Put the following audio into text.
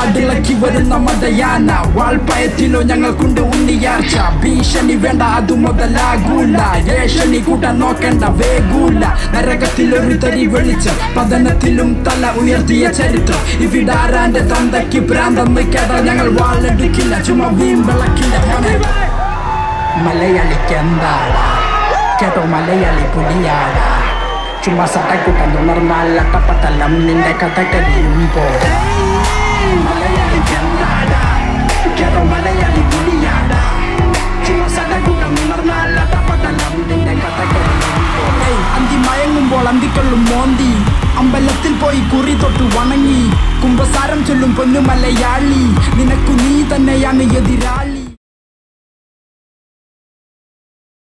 നാടിളക്കി വരുന്ന മതയാന വാൾപ്പയത്തിലോ ഞങ്ങൾക്കുണ്ട് ഉണ്ണിയാർച്ച ഭീഷണി വേണ്ട അതു മുതലാകൂല ഏഷണി കൂട്ടാൻ നോക്കേണ്ട വേഗൂല നരകത്തിലൊരു തരി വെളിച്ചം പതനത്തിലും തല ഉയർത്തിയ ചരിത്രം ഇവിടാരാന്റെ തന്തയ്ക്ക് ഭ്രാന്തെന്ന് കേട്ടാൽ ഞങ്ങൾ വാളെടുക്കില്ല ചുമ വീമ്പിളക്കില്ല മലയാളിക്കെന്താടാ കേട്ടോ മലയാളി പുലിയാടാ ചുമ്മാ സട്ടക്കുട്ടൻ തുണർന്നാൽ അട്ടപ്പട്ടലം നിന്റെ കഥകരിയുമ്പോൾ മലയാളിക്കെന്താടാ കേട്ടോ മലയാളി പുലിയാടാ ചുമ്മാ സട്ടക്കുട്ടൻ തുണർന്നാൽ അട്ടപ്പട്ടലം നിന്റെ കഥകരിയുമ്പോൾ അന്തി മയങ്ങുമ്പോൾ അന്തിക്കൊള്ളും മോന്തി അമ്പലത്തിൽ പോയി കുറി തൊട്ട് വണങ്ങി കുംഭസാരം ചൊല്ലും പൊന്നു മലയാളി നിനക്കു നീ തന്നെയാണ് എതിരാളി